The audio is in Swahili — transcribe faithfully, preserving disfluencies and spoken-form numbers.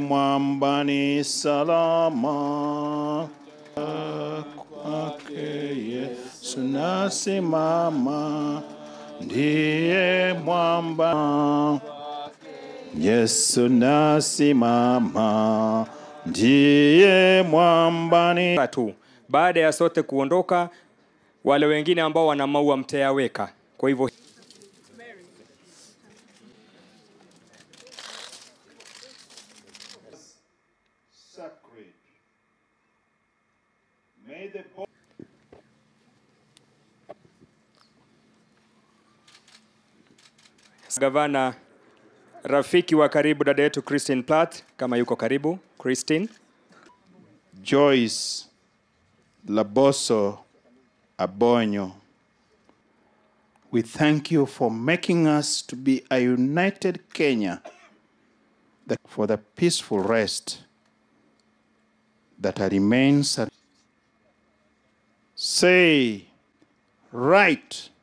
mwambani salama, kwake Yesu nasimama, ndiye mwamba. Yesu nasimama, ndiye mwambani. Tu baada ya sote kuondoka, wale wengine ambao wana maua mtayaweka. Kwa hivyo Gavana rafiki wa karibu dada yetu Christine Platt, kama yuko karibu. Christine. Joyce Laboso Abonyo, we thank you for making us to be a united Kenya, for the peaceful rest that remains. Say, right.